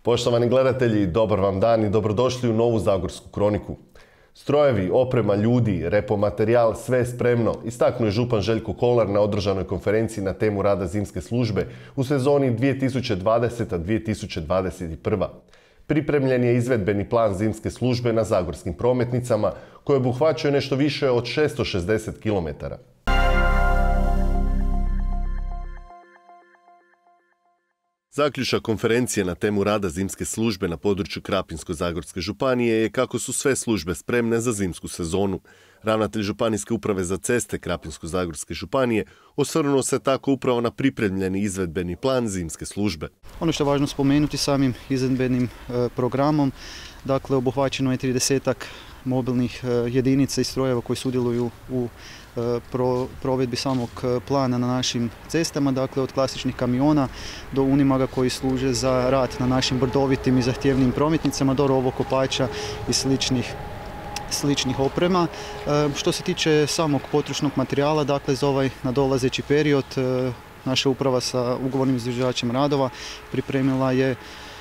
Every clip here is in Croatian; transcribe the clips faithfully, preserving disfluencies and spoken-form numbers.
Poštovani gledatelji, dobar vam dan i dobrodošli u novu Zagorsku kroniku. Strojevi, oprema, ljudi, repomaterijal, sve je spremno, istaknuo je župan Željko Kolar na održanoj konferenciji na temu rada zimske službe u sezoni dvije tisuće dvadeseta dvije tisuće dvadeset prva. Pripremljen je izvedbeni plan zimske službe na zagorskim prometnicama koje obuhvaćaju nešto više od šesto šezdeset kilometara. Zaključak konferencije na temu rada zimske službe na području Krapinsko-zagorske županije je kako su sve službe spremne za zimsku sezonu. Ravnatelj Županijske uprave za ceste Krapinsko-zagorske županije osvrnuo se tako upravo na pripremljeni izvedbeni plan zimske službe. Ono što je važno spomenuti samim izvedbenim e, programom, dakle obuhvaćeno je tridesetak mobilnih e, jedinica i strojeva koji sudjeluju u Pro, provedbi samog plana na našim cestama, dakle od klasičnih kamiona do unimaga koji služe za rad na našim brdovitim i zahtjevnim prometnicama do rovokopača i sličnih, sličnih oprema. E, što se tiče samog potrošnog materijala, dakle za ovaj nadolazeći period e, naša uprava sa ugovornim izvođačem radova pripremila je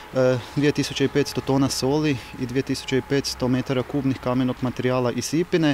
dvije tisuće petsto tona soli i dvije tisuće petsto metara kubnih kamenog materijala i sipine.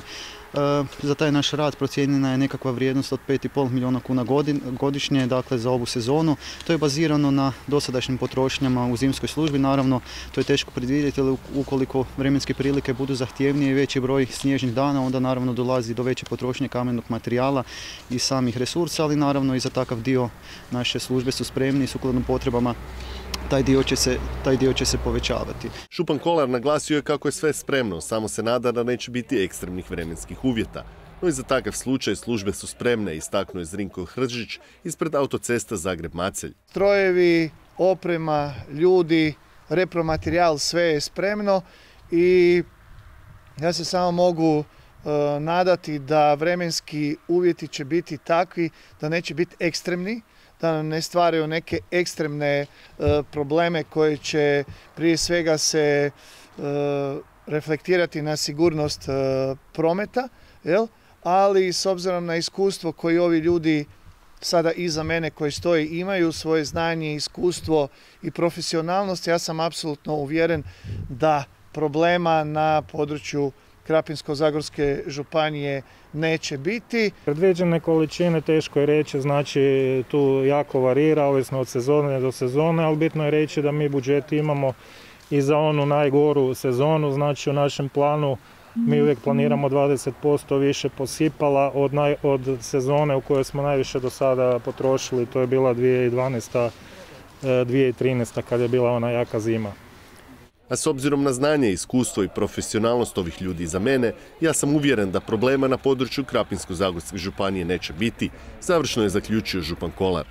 Za taj naš rad procijenjena je nekakva vrijednost od pet i pol milijuna kuna godišnje, dakle za ovu sezonu. To je bazirano na dosadašnjim potrošnjama u zimskoj službi. Naravno, to je teško predvidjeti, ali ukoliko vremenske prilike budu zahtjevnije i veći broj snježnih dana, onda naravno dolazi do veće potrošnje kamenog materijala i samih resursa, ali naravno i za takav dio naše službe su spremni i sukladno potrebama Taj dio, će se, taj dio će se povećavati. Župan Kolar naglasio je kako je sve spremno, samo se nada da neće biti ekstremnih vremenskih uvjeta. No i za takav slučaj službe su spremne, istaknuo je Zrinko Hržić ispred autocesta Zagreb-Macelj. Strojevi, oprema, ljudi, repromaterijal, sve je spremno i ja se samo mogu uh, nadati da vremenski uvjeti će biti takvi da neće biti ekstremni, da nam ne stvaraju neke ekstremne uh, probleme koje će prije svega se uh, reflektirati na sigurnost uh, prometa, jel? Ali s obzirom na iskustvo koje ovi ljudi sada iza mene koji stoji imaju, svoje znanje, iskustvo i profesionalnost, ja sam apsolutno uvjeren da problema na području Krapinsko-zagorske županije neće biti. Predviđene količine teško je reći, znači tu jako varira, ovisno od sezone do sezone, ali bitno je reći da mi budžet imamo i za onu najgoru sezonu, znači u našem planu mi uvijek planiramo dvadeset posto više posipala od, naj, od sezone u kojoj smo najviše do sada potrošili, to je bila dvije tisuće dvanaesta dvije tisuće trinaesta kad je bila ona jaka zima. A s obzirom na znanje, iskustvo i profesionalnost ovih ljudi iza mene, ja sam uvjeren da problema na području Krapinsko-zagorske županije neće biti, završno je zaključio župan Kolar.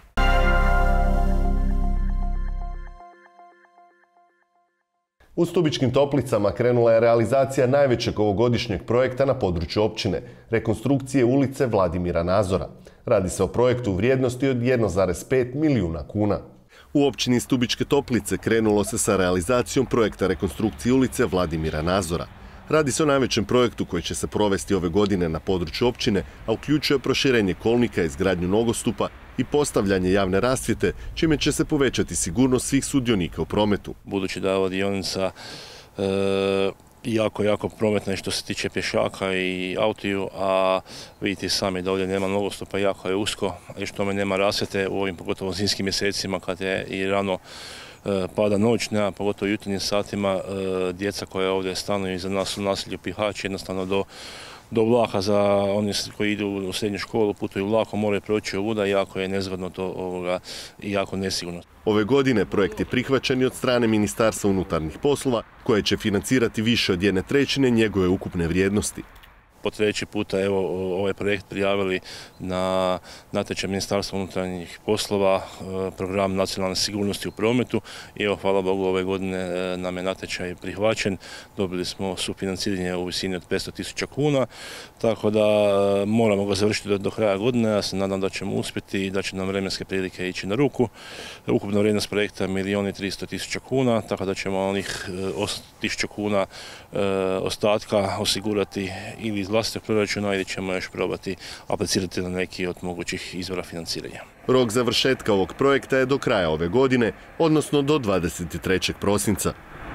U Stubičkim Toplicama krenula je realizacija najvećeg ovogodišnjeg projekta na području općine, rekonstrukcije ulice Vladimira Nazora. Radi se o projektu u vrijednosti od jedan zarez pet milijuna kuna. U općini Stubičke Toplice krenulo se sa realizacijom projekta rekonstrukcije ulice Vladimira Nazora. Radi se o najvećem projektu koji će se provesti ove godine na području općine, a uključuje proširenje kolnika, izgradnju nogostupa i postavljanje javne rasvjete, čime će se povećati sigurnost svih sudionika u prometu. Budući da je ova dionica e, jako, jako prometna i što se tiče pješaka i autiju, a vidite sami da ovdje nema nogostupa, jako je usko, i što me nema rasvjete u ovim pogotovo zimskim mjesecima kad je i rano e, pada noć, nema pogotovo u jutarnjim satima, e, djeca koja ovdje stanuju iza nas u naselju Pihač, jednostavno do do vlaka za oni koji idu u srednju školu, putuju vlakom, moraju proći ovuda, jako je nezgodno to ovoga i jako nesigurno. Ove godine projekt je prihvaćen i od strane Ministarstva unutarnjih poslova, koje će financirati više od jedne trećine njegove ukupne vrijednosti. Po treći puta evo ovaj projekt prijavili na natječaj Ministarstva unutarnjih poslova, program nacionalne sigurnosti u prometu i evo hvala Bogu ove godine nam je natječaj prihvaćen. Dobili smo sufinanciranje u visini od petsto tisuća kuna, tako da moramo ga završiti do, do kraja godine. Ja se nadam da ćemo uspjeti i da će nam vremenske prilike ići na ruku. Ukupna vrijednost projekta je milijun i tristo tisuća kuna, tako da ćemo onih osam tisuća kuna ostatka osigurati ili iz vlastitog proračuna ili ćemo još probati aplicirati na neki od mogućih izvora financiranja. Rok završetka ovog projekta je do kraja ove godine, odnosno do dvadeset trećeg prosinca.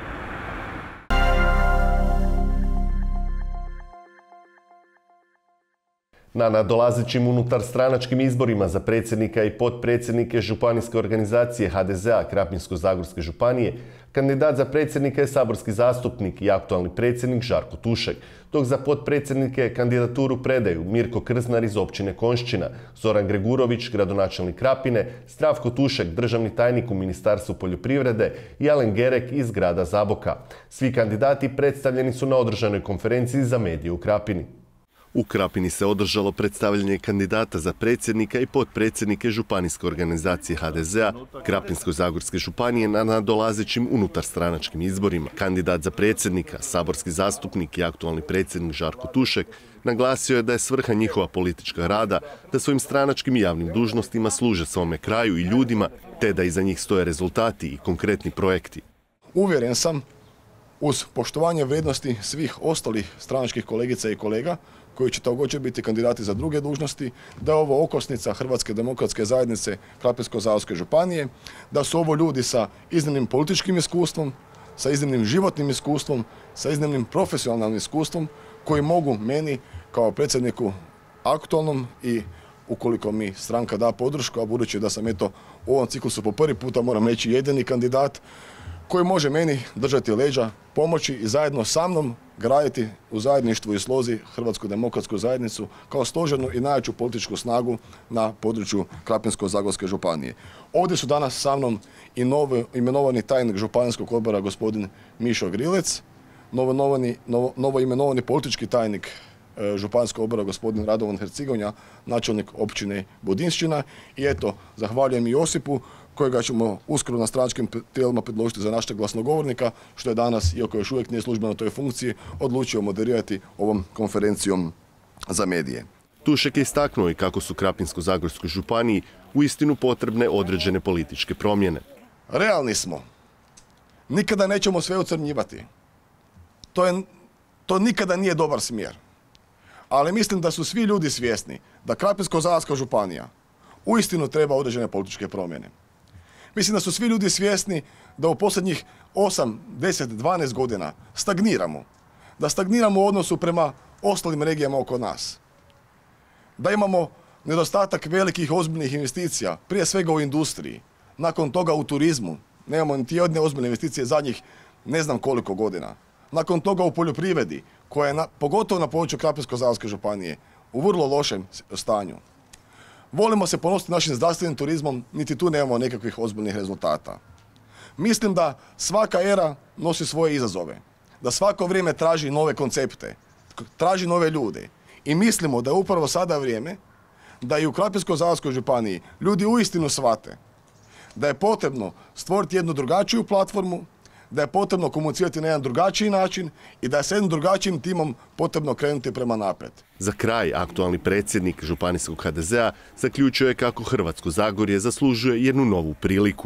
Na nadolazećim unutarstranačkim izborima za predsjednika i potpredsjednike županijske organizacije ha de ze a Krapinsko-zagorske županije, kandidat za predsjednika je saborski zastupnik i aktualni predsjednik Žarko Tušek, dok za potpredsjednike kandidaturu predaju Mirko Krznar iz općine Konjšćina, Zoran Gregurović, gradonačelnik Krapine, Zdravko Tušek, državni tajnik u Ministarstvu poljoprivrede i Alen Gerek iz grada Zaboka. Svi kandidati predstavljeni su na održanoj konferenciji za medije u Krapini. U Krapini se održalo predstavljanje kandidata za predsjednika i potpredsjednike županijske organizacije ha de ze a Krapinsko-zagorske županije na nadolazećim unutarstranačkim izborima. Kandidat za predsjednika, saborski zastupnik i aktualni predsjednik Žarko Tušek naglasio je da je svrha njihova politička rada da svojim stranačkim i javnim dužnostima služe svome kraju i ljudima, te da iza njih stoje rezultati i konkretni projekti. Uvjeren sam, uz poštovanje vrijednosti svih ostalih stranačkih kolegica i kolega, koji će također biti kandidati za druge dužnosti, da je ovo okosnica Hrvatske demokratske zajednice Krapinsko-zagorske županije, da su ovo ljudi sa iznimnim političkim iskustvom, sa iznimnim životnim iskustvom, sa iznimnim profesionalnim iskustvom, koji mogu meni kao predsjedniku aktualnom i ukoliko mi stranka da podršku, a budući da sam eto u ovom ciklusu po prvi puta, moram reći, jedini kandidat koji može meni držati leđa, pomoći i zajedno sa mnom graditi u zajedništvu i slozi Hrvatsku demokratsku zajednicu kao stožernu i najjaču političku snagu na području Krapinsko-zagorske županije. Ovdje su danas sa mnom i novo imenovani tajnik županijskog odbora gospodin Mišo Grilec, novo, novo, novo imenovani politički tajnik e, županijskog odbora gospodin Radovan Hercigonja, načelnik općine Budinšćina i eto, zahvaljujem i Josipu kojega ćemo uskoro na stranačkim tijelima predložiti za našeg glasnogovornika, što je danas, iako još uvijek nije službeno na toj funkciji, odlučio moderirati ovom konferencijom za medije. Tušek je istaknuo i kako su Krapinsko-zagorskoj županiji uistinu potrebne određene političke promjene. Realni smo. Nikada nećemo sve ocrnjivati. To, je, to nikada nije dobar smjer. Ali mislim da su svi ljudi svjesni da Krapinsko-zagorska županija uistinu treba određene političke promjene. Mislim da su svi ljudi svjesni da u posljednjih osam, deset, dvanaest godina stagniramo. Da stagniramo u odnosu prema ostalim regijama oko nas. Da imamo nedostatak velikih ozbiljnih investicija, prije svega u industriji. Nakon toga u turizmu. Nemamo niti jedne ozbiljne investicije zadnjih ne znam koliko godina. Nakon toga u poljoprivredi, koja je na, pogotovo na području Krapinsko-zagorske županije u vrlo lošem stanju. Volimo se ponositi našim zdravstvenim turizmom, niti tu nemamo nekakvih ozbiljnih rezultata. Mislim da svaka era nosi svoje izazove, da svako vrijeme traži nove koncepte, traži nove ljude. I mislimo da je upravo sada vrijeme da i u Krapinsko-zagorskoj županiji ljudi uistinu shvate da je potrebno stvoriti jednu drugačiju platformu, da je potrebno komunicirati na jedan drugačiji način i da je s jednim drugačijim timom potrebno krenuti prema naprijed. Za kraj, aktualni predsjednik županijskog ha de ze a zaključio je kako Hrvatsko Zagorje zaslužuje jednu novu priliku.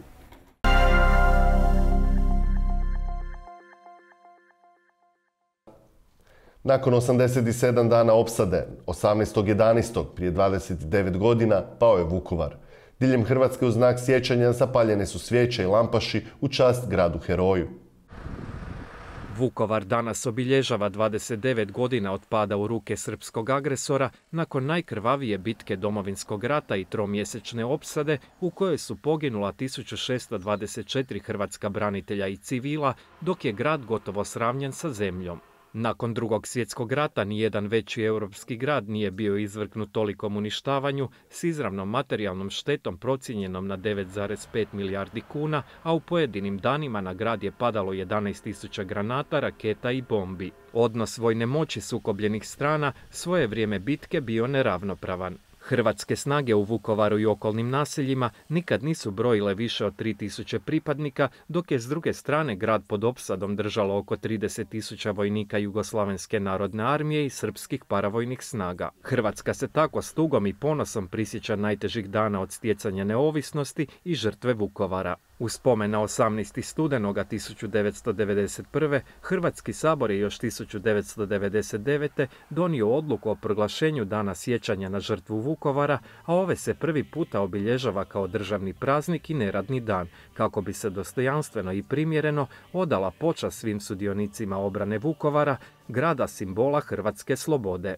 Nakon osamdeset sedam dana opsade, osamnaestog jedanaestog prije dvadeset devet godina, pao je Vukovar. Diljem Hrvatske u znak sjećanja zapaljene su svijeće i lampaši u čast gradu heroju. Vukovar danas obilježava dvadeset devet godina od pada u ruke srpskog agresora nakon najkrvavije bitke Domovinskog rata i tromjesečne opsade u kojoj su poginula tisuću šesto dvadeset četiri hrvatska branitelja i civila, dok je grad gotovo sravnjen sa zemljom. Nakon Drugog svjetskog rata nijedan veći europski grad nije bio izvrgnut tolikom uništavanju s izravnom materijalnom štetom procijenjenom na devet zarez pet milijardi kuna, a u pojedinim danima na grad je padalo jedanaest tisuća granata, raketa i bombi. Odnos vojne moći sukobljenih strana svoje vrijeme bitke bio neravnopravan. Hrvatske snage u Vukovaru i okolnim naseljima nikad nisu brojile više od tri tisuće pripadnika, dok je s druge strane grad pod opsadom držalo oko trideset tisuća vojnika Jugoslavenske narodne armije i srpskih paravojnih snaga. Hrvatska se tako s tugom i ponosom prisjeća najtežih dana od stjecanja neovisnosti i žrtve Vukovara. U spomen na osamnaesti studenoga tisuću devetsto devedeset prve. Hrvatski sabor je još tisuću devetsto devedeset devete. donio odluku o proglašenju Dana sjećanja na žrtvu Vukovara, a ove se prvi puta obilježava kao državni praznik i neradni dan, kako bi se dostojanstveno i primjereno odala počast svim sudionicima obrane Vukovara, grada simbola hrvatske slobode.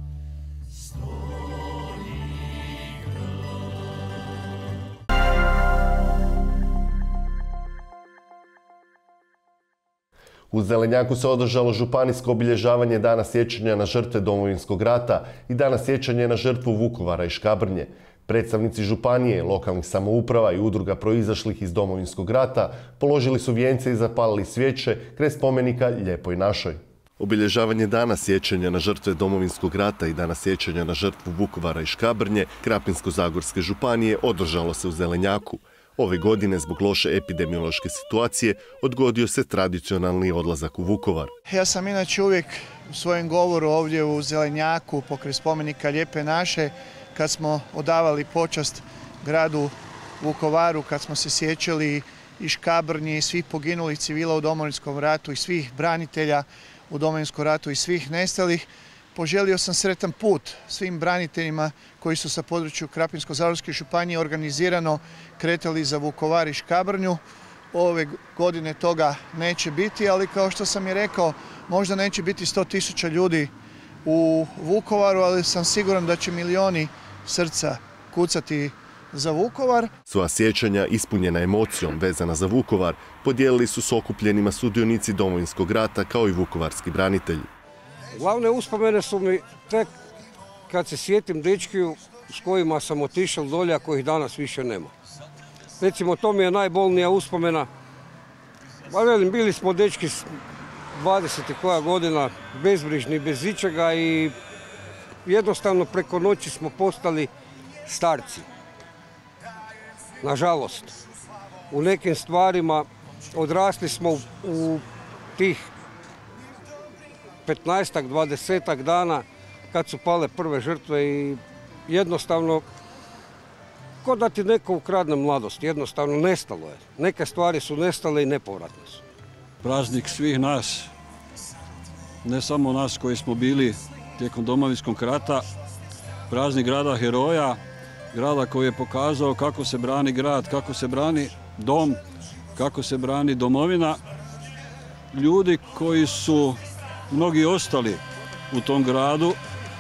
U Zelenjaku se održalo županijsko obilježavanje Dana sjećanja na žrtve Domovinskog rata i Dana sjećanja na žrtvu Vukovara i Škabrnje. Predstavnici županije, lokalnih samouprava i udruga proizašlih iz Domovinskog rata položili su vijence i zapalili svijeće kraj spomenika Lijepoj našoj. Obilježavanje Dana sjećanja na žrtve Domovinskog rata i Dana sjećanja na žrtvu Vukovara i Škabrnje Krapinsko-zagorske županije održalo se u Zelenjaku. Ove godine, zbog loše epidemiološke situacije, odgodio se tradicionalni odlazak u Vukovar. Ja sam inače uvijek u svojem govoru ovdje u Zelenjaku pokraj spomenika Lijepe naše, kad smo odavali počast gradu Vukovaru, kad smo se sjećali i Škabrnje i svih poginulih civila u Domovinskom ratu i svih branitelja u Domovinskom ratu i svih nestalih, poželio sam sretan put svim braniteljima koji su sa području Krapinsko-zagorske županije organizirano kretali za Vukovar i Škabrnju. Ove godine toga neće biti, ali kao što sam i rekao, možda neće biti sto tisuća ljudi u Vukovaru, ali sam siguran da će milioni srca kucati za Vukovar. Svoja sjećanja, ispunjena emocijom vezana za Vukovar, podijelili su s okupljenima sudionici Domovinskog rata kao i vukovarski branitelji. Glavne uspomene su mi tek kad se sjetim dečkiju s kojima sam otišao dolje, a kojih danas više nema. Recimo, to mi je najbolnija uspomena. Pa velim, bili smo dečki dvadeset koja godina, bezbrižni, bez ičega i jednostavno preko noći smo postali starci. Nažalost, u nekim stvarima odrasli smo u tih petnaestak, dvadesetak dana kad su pale prve žrtve i jednostavno ko da ti neko ukradne mladost, jednostavno nestalo je. Neke stvari su nestale i nepovratne su. Praznik svih nas, ne samo nas koji smo bili tijekom Domovinskog rata, praznik grada heroja, grada koji je pokazao kako se brani grad, kako se brani dom, kako se brani domovina. Ljudi koji su mnogi ostali u tom gradu,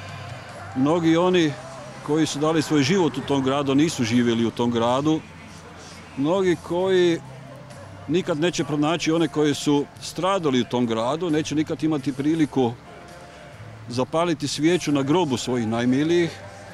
mnogi oni koji su dali svoj život u tom gradu, nisu živjeli u tom gradu, mnogi koji nikad neće pronaći one koji su stradali u tom gradu, neće nikad imati priliku zapaliti svijeću na grobu svojih najmilijih.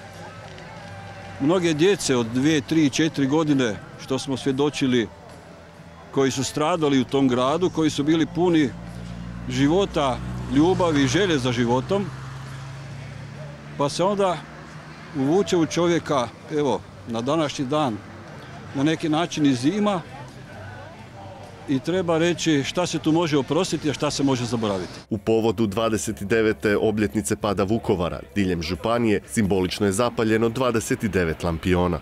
Mnoge djece od dvije, tri, četiri godine, što smo svjedočili, koji su stradali u tom gradu, koji su bili puni života, ljubavi i želje za životom, pa se onda uvuče u čovjeka, evo, na današnji dan, na neki način i zima i treba reći šta se tu može oprostiti, a šta se može zaboraviti. U povodu dvadeset devete obljetnice pada Vukovara, diljem županije, simbolično je zapaljeno dvadeset devet lampiona.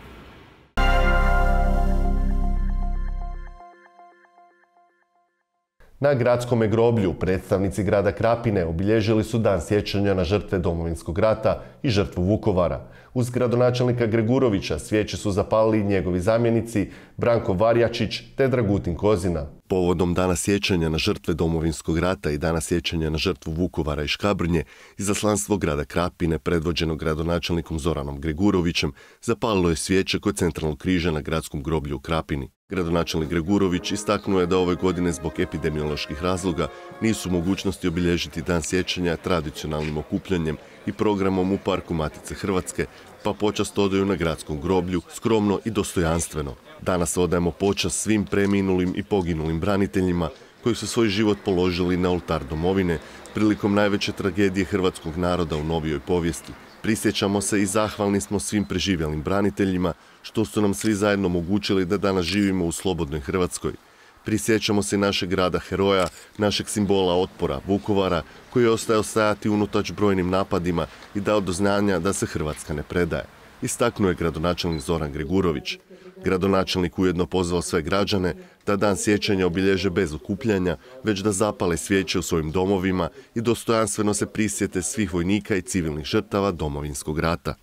Na gradskome groblju predstavnici grada Krapine obilježili su Dan sjećanja na žrtve Domovinskog rata i žrtvu Vukovara. Uz gradonačelnika Gregurovića svijeće su zapalili njegovi zamjenici Branko Varjačić te Dragutin Kozina. Povodom Dana sjećanja na žrtve Domovinskog rata i Dana sjećanja na žrtvu Vukovara i Škabrnje, izaslanstvo grada Krapine, predvođeno gradonačelnikom Zoranom Gregurovićem, zapalilo je svijeće kod centralnog križa na gradskom groblju u Krapini. Gradonačelnik Gregurović istaknuo je da ove godine zbog epidemioloških razloga nisu mogućnosti obilježiti Dan sjećanja tradicionalnim okupljanjem i programom u Parku Matice Hrvatske, pa počast odaju na gradskom groblju skromno i dostojanstveno. Danas odajemo počast svim preminulim i poginulim braniteljima koji su svoj život položili na oltar domovine prilikom najveće tragedije hrvatskog naroda u novijoj povijesti. Prisjećamo se i zahvalni smo svim preživjelim braniteljima što su nam svi zajedno omogućili da danas živimo u slobodnoj Hrvatskoj. Prisjećamo se našeg grada heroja, našeg simbola otpora Vukovara, koji je ostao stajati unatoč brojnim napadima i dao do znanja da se Hrvatska ne predaje. Istaknuo je gradonačelnik Zoran Gregurović. Gradonačelnik ujedno pozvao sve građane da dan sjećanja obilježe bez okupljanja, već da zapale svijeće u svojim domovima i dostojanstveno se prisjete svih vojnika i civilnih žrtava Domovinskog rata.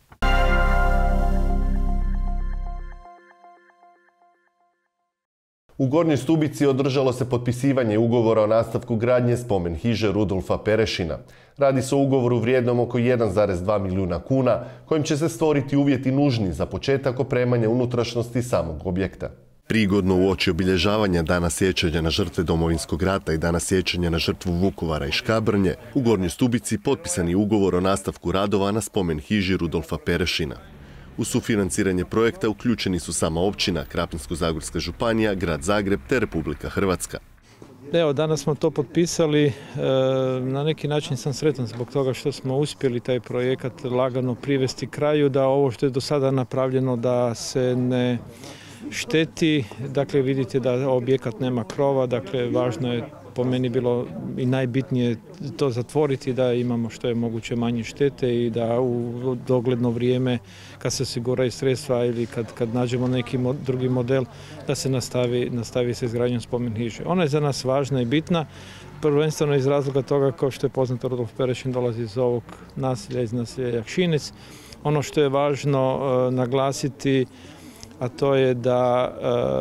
U Gornjoj Stubici održalo se potpisivanje ugovora o nastavku gradnje spomen hiže Rudolfa Perešina. Radi se o ugovoru vrijednom oko jedan zarez dva milijuna kuna, kojim će se stvoriti uvjeti nužni za početak opremanja unutrašnjosti samog objekta. Prigodno uoči obilježavanja Dana sjećanja na žrtve Domovinskog rata i Dana sjećanja na žrtvu Vukovara i Škabrnje, u Gornjoj Stubici potpisan je ugovor o nastavku radova na spomen hiži Rudolfa Perešina. U sufinanciranje projekta uključeni su sama općina, Krapinsko-zagorska županija, Grad Zagreb te Republika Hrvatska. Evo, danas smo to potpisali. Na neki način sam sretan zbog toga što smo uspjeli taj projekat lagano privesti kraju, da ovo što je do sada napravljeno da se ne šteti. Dakle, vidite da objekat nema krova, dakle, važno je po meni bilo i najbitnije to zatvoriti, da imamo što je moguće manje štete i da u dogledno vrijeme, kad se osiguraju sredstva ili kad, kad nađemo neki mo, drugi model, da se nastavi, nastavi sa izgradnjom spomen hiže. Ona je za nas važna i bitna, prvenstveno iz razloga toga, kao što je poznato, Rudolf Perešin dolazi iz ovog naselja, iz naselja Jakšinec. Ono što je važno uh, naglasiti, a to je da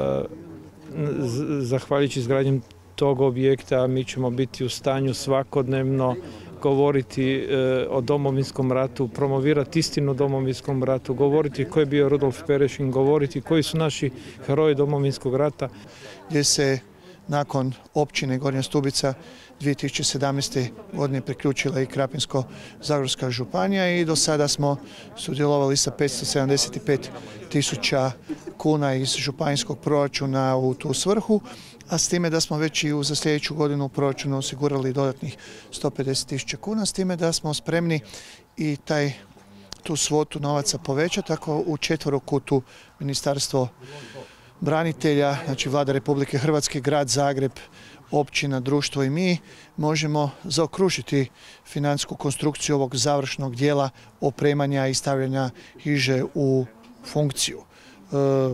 uh, zahvaljujući izgradnjom tog objekta mi ćemo biti u stanju svakodnevno govoriti e, o Domovinskom ratu, promovirati istinu o Domovinskom ratu, govoriti ko je bio Rudolf Perešin, govoriti koji su naši heroji Domovinskog rata. Gdje se nakon općine Gornja Stubica dvije tisuće sedamnaeste. godine priključila i Krapinsko-zagorska županija i do sada smo sudjelovali sa petsto sedamdeset pet tisuća kuna iz županijskog proračuna u tu svrhu, a s time da smo već i za sljedeću godinu u proračunu osigurali dodatnih sto pedeset tisuća kuna, s time da smo spremni i taj, tu svotu novaca povećati, tako u četverokutu Ministarstvo branitelja, znači Vlada Republike Hrvatske, Grad Zagreb, općina, društvo i mi možemo zaokružiti financijsku konstrukciju ovog završnog dijela opremanja i stavljanja hiže u funkciju. E,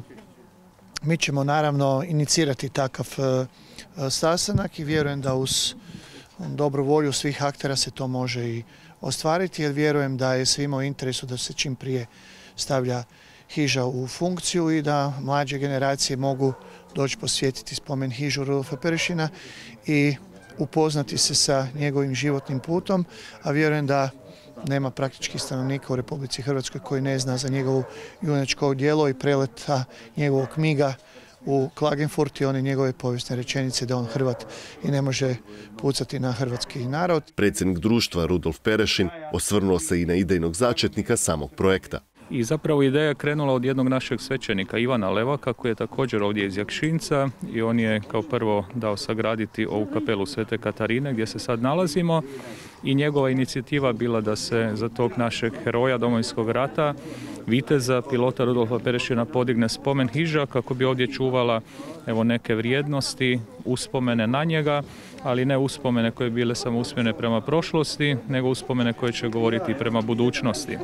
mi ćemo naravno inicirati takav e, sastanak i vjerujem da uz dobru volju svih aktera se to može i ostvariti, jer vjerujem da je svima u interesu da se čim prije stavlja hiža u funkciju i da mlađe generacije mogu doći posjetiti spomen hižu Rudolfa Perešina i upoznati se sa njegovim životnim putom, a vjerujem da nema praktički stanovnika u Republici Hrvatskoj koji ne zna za njegovu junačko djelo i preleta njegovog miga u Klagenfurt i one njegove povijesne rečenice da on Hrvat i ne može pucati na hrvatski narod. Predsjednik društva Rudolf Perešin osvrnuo se i na idejnog začetnika samog projekta. I zapravo ideja je krenula od jednog našeg svećenika Ivana Levaka, koji je također ovdje iz Jakšinca i on je kao prvo dao sagraditi ovu kapelu Svete Katarine gdje se sad nalazimo i njegova inicijativa bila da se za tog našeg heroja Domovinskog rata, viteza, pilota Rudolfa Perešina podigne spomen hiža kako bi ovdje čuvala evo neke vrijednosti, uspomene na njega, ali ne uspomene koje bile samo usmjerene prema prošlosti, nego uspomene koje će govoriti prema budućnosti.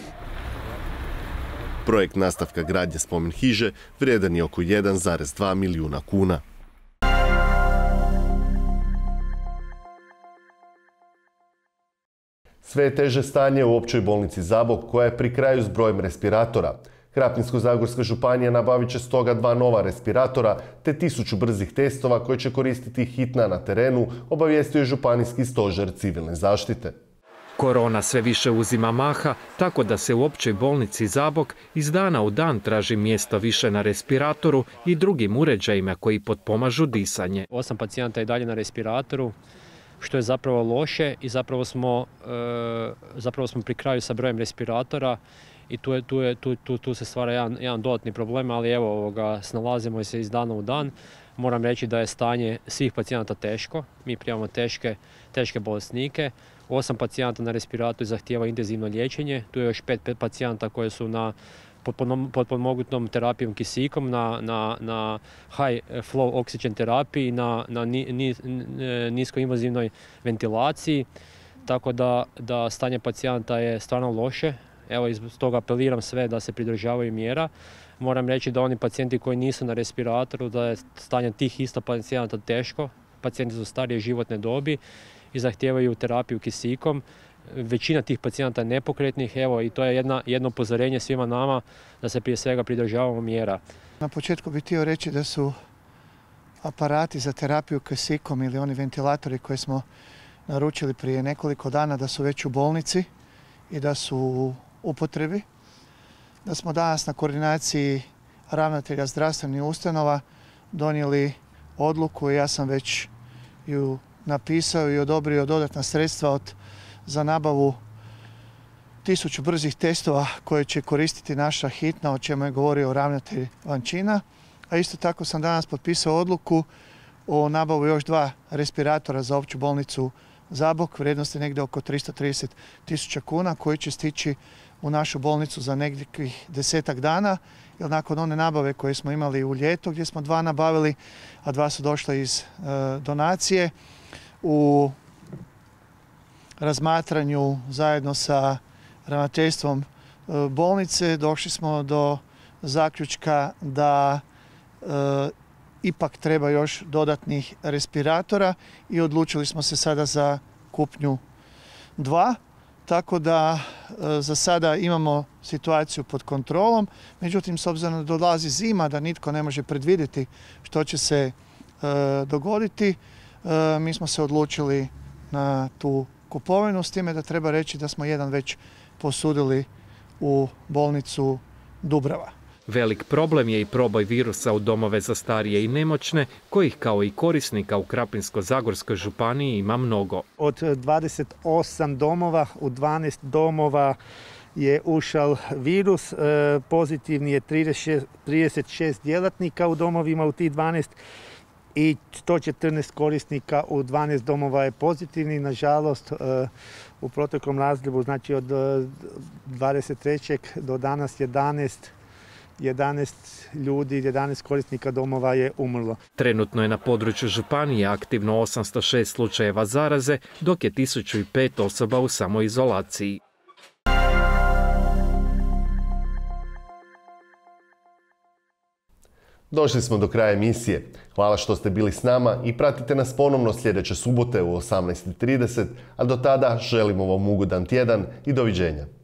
Projekt nastavka gradnje spomen hiže vrijedan je oko jedan zarez dva milijuna kuna. Sve je teže stanje u općoj bolnici Zabok, koja je pri kraju s brojem respiratora. Krapinsko-zagorska županija nabavit će stoga dva nova respiratora te tisuću brzih testova koje će koristiti hitna na terenu, obavijestio je županijski stožer civilne zaštite. Korona sve više uzima maha, tako da se u općoj bolnici Zabok iz dana u dan traži mjesto više na respiratoru i drugim uređajima koji potpomažu disanje. Osam pacijenata je dalje na respiratoru, što je zapravo loše i zapravo smo, e, zapravo smo pri kraju sa brojem respiratora i tu, je, tu, je, tu, tu, tu se stvara jedan, jedan dodatni problem, ali evo ovoga, snalazimo se iz dana u dan. Moram reći da je stanje svih pacijenata teško, mi primamo teške, teške bolesnike. Osam pacijenata na respiratoru zahtijeva intenzivno liječenje, tu je još pet, pet pacijenata koji su na potpomognutom terapijom kisikom, na, na, na high flow oxygen terapiji, na, na ni, ni, niskoinvazivnoj ventilaciji, tako da, da stanje pacijenata je stvarno loše. Evo, iz toga apeliram sve da se pridržavaju mjera. Moram reći da oni pacijenti koji nisu na respiratoru, da je stanje tih isto pacijenata teško. Pacijenti su starije životne dobi i zahtijevaju terapiju kisikom. Većina tih pacijenata je nepokretnih, evo, i to je jedna, jedno upozorenje svima nama da se prije svega pridržavamo mjera. Na početku bih htio reći da su aparati za terapiju kisikom ili oni ventilatori koje smo naručili prije nekoliko dana da su već u bolnici i da su u upotrebi. Da smo danas na koordinaciji ravnatelja zdravstvenih ustanova donijeli odluku i ja sam već ju napisao i odobrio dodatna sredstva od, za nabavu tisuću brzih testova koje će koristiti naša hitna, o čemu je govorio ravnatelj Vančina. A isto tako sam danas potpisao odluku o nabavu još dva respiratora za opću bolnicu Zabok, vrijednosti negdje oko tristo trideset tisuća kuna, koji će stići u našu bolnicu za nekih desetak dana, jer nakon one nabave koje smo imali u ljeto, gdje smo dva nabavili, a dva su došla iz e, donacije, u razmatranju zajedno sa ravnateljstvom e, bolnice došli smo do zaključka da e, ipak treba još dodatnih respiratora i odlučili smo se sada za kupnju dva. Tako da e, za sada imamo situaciju pod kontrolom, međutim s obzirom da dolazi zima, da nitko ne može predvidjeti što će se e, dogoditi, e, mi smo se odlučili na tu kupovinu, s time da treba reći da smo jedan već posudili u bolnicu Dubrava. Velik problem je i proboj virusa u domove za starije i nemoćne, kojih kao i korisnika u Krapinsko-zagorskoj županiji ima mnogo. Od dvadeset osam domova, u dvanaest domova je ušao virus, pozitivni je trideset šest djelatnika u domovima u tih dvanaest i sto četrnaest korisnika u dvanaest domova je pozitivni. Nažalost, u proteklom razdoblju, znači od dvadeset trećeg do danas jedanaest jedanaest ljudi, jedanaest korisnika domova je umrlo. Trenutno je na području županije aktivno osamsto šest slučajeva zaraze, dok je tisuću pet osoba u samoizolaciji. Došli smo do kraja emisije. Hvala što ste bili s nama i pratite nas ponovno sljedeće subote u osamnaest i trideset, a do tada želimo vam ugodan tjedan i doviđenja.